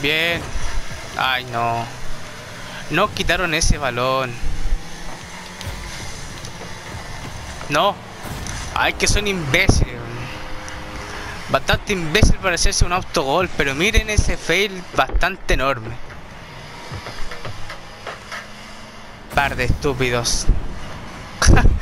Bien. Ay, no. No quitaron ese balón. No. Ay, que son imbéciles. Bastante imbécil para hacerse un autogol. Pero miren ese fail bastante enorme. Par de estúpidos.